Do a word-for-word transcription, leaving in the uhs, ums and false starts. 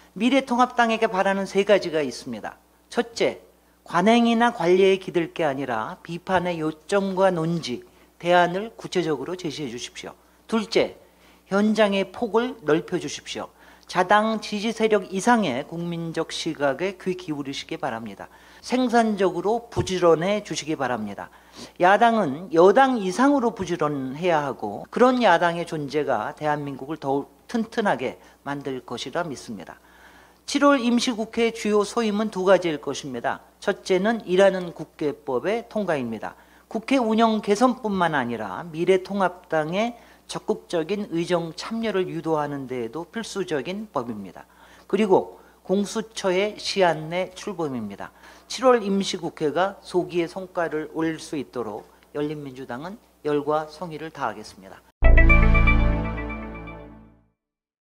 미래통합당에게 바라는 세 가지가 있습니다. 첫째, 관행이나 관리에 기댈 게 아니라 비판의 요점과 논지, 대안을 구체적으로 제시해 주십시오. 둘째, 현장의 폭을 넓혀 주십시오. 자당 지지 세력 이상의 국민적 시각에 귀 기울이시기 바랍니다. 생산적으로 부지런해 주시기 바랍니다. 야당은 여당 이상으로 부지런해야 하고 그런 야당의 존재가 대한민국을 더욱 튼튼하게 만들 것이라 믿습니다. 칠월 임시국회 주요 소임은 두 가지일 것입니다. 첫째는 일하는 국회법의 통과입니다. 국회 운영 개선뿐만 아니라 미래통합당의 적극적인 의정 참여를 유도하는 데에도 필수적인 법입니다. 그리고 공수처의 시한 내 출범입니다. 칠월 임시국회가 소기의 성과를 올릴 수 있도록 열린민주당은 열과 성의를 다하겠습니다.